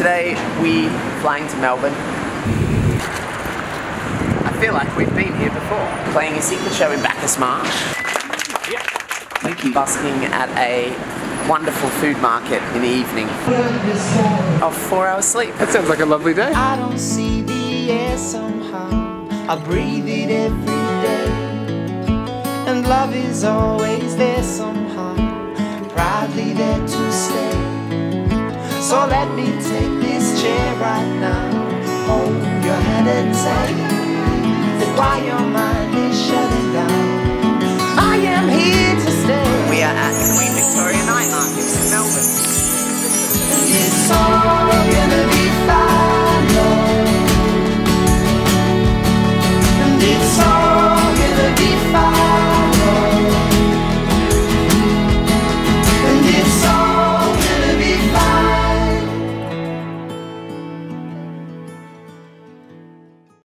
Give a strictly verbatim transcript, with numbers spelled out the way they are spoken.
Today we flying to Melbourne. I feel like we've been here before. Playing a secret show in Bacchus Marsh. Yeah. Thank you. Busking at a wonderful food market in the evening. Of four hours sleep. That sounds like a lovely day. I don't see the air somehow. I breathe it every day. And love is always there somehow, proudly there to stay. So let me take this chair right now, hold your hand and say that while your mind is shutting down, I am here to stay. We are at Queen Victoria Night Market in Melbourne. It's all